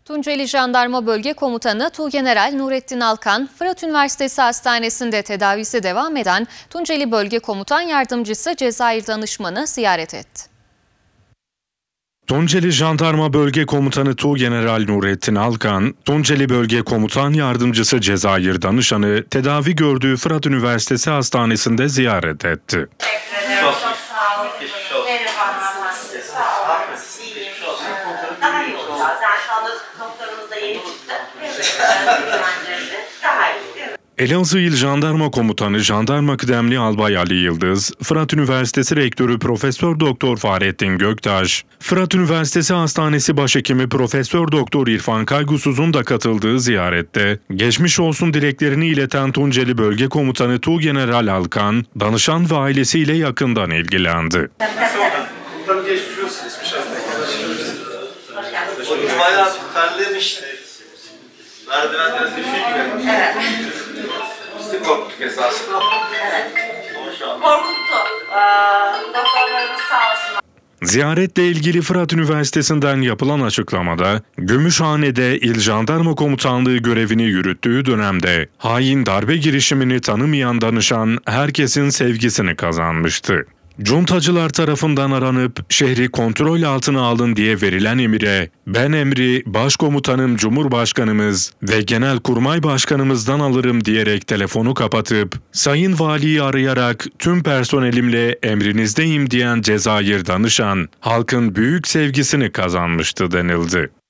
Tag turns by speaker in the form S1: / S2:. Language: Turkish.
S1: Tunceli Jandarma Bölge Komutanı Tuğgeneral Nurettin Alkan, Fırat Üniversitesi Hastanesi'nde tedavisi devam eden Tunceli Bölge Komutan Yardımcısı Cezayir Danışmanı ziyaret etti.
S2: Tunceli Jandarma Bölge Komutanı Tuğgeneral Nurettin Alkan, Tunceli Bölge Komutan Yardımcısı Cezayir Danışan'ı tedavi gördüğü Fırat Üniversitesi Hastanesi'nde ziyaret etti.
S3: Çok sağ olun. Merhaba. Daha iyi olacağız. Yani şu anda doktorumuz da yeni çıktı. Daha iyi.
S2: Elazığ İl Jandarma Komutanı Jandarma Kıdemli Albay Ali Yıldız, Fırat Üniversitesi Rektörü Profesör Doktor Fahrettin Göktaş, Fırat Üniversitesi Hastanesi Başhekimi Profesör Doktor İrfan Kaygusuz'un da katıldığı ziyarette geçmiş olsun dileklerini ileten Tunceli Bölge Komutanı Tuğgeneral Alkan, danışan ve ailesiyle yakından ilgilendi.
S4: Komutanım geçmiş olsun. Hocam bayağı terlemişti. Merdivenleri düşük.
S3: Evet.
S4: Biz de korktuk esasında.
S3: Evet.
S4: Ama
S3: Korkuttu. Doktorlarımız sağ olsun.
S2: Ziyaretle ilgili Fırat Üniversitesi'nden yapılan açıklamada, Gümüşhane'de İl Jandarma Komutanlığı görevini yürüttüğü dönemde hain darbe girişimini tanımayan danışan herkesin sevgisini kazanmıştı. Cuntacılar tarafından aranıp şehri kontrol altına alın diye verilen emire, ben emri Başkomutanım Cumhurbaşkanımız ve Genelkurmay Başkanımızdan alırım diyerek telefonu kapatıp, Sayın Valiyi arayarak tüm personelimle emrinizdeyim diyen Cezayir Danışan, halkın büyük sevgisini kazanmıştı denildi.